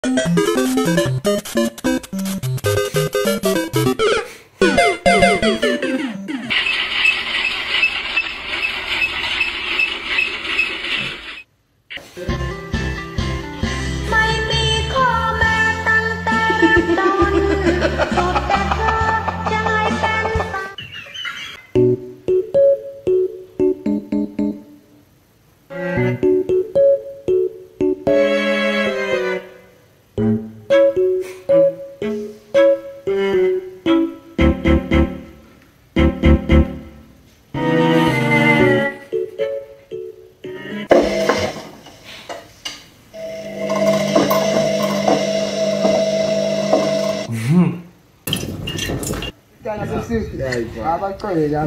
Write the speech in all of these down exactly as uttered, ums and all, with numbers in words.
Abakorera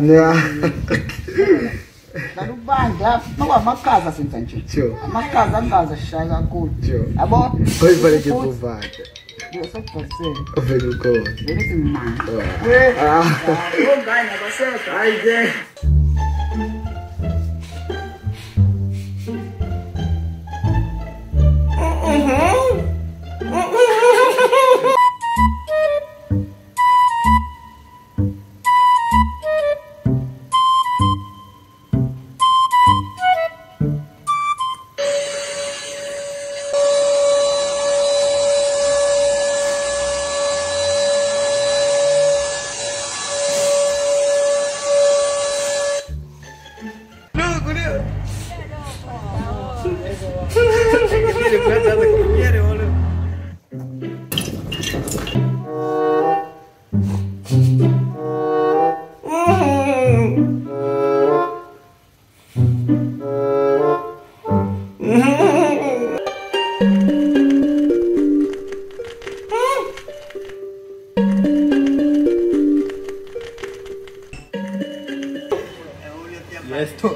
narubanda no amakaza sintanje cyo amakaza ngaza shaka kutyo abo foi para que provada eu só passei over go ele man we ah vou ganhar você ai de Y estos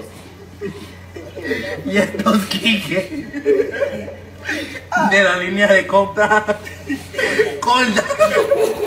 y estos Quique de la línea de compra Colda.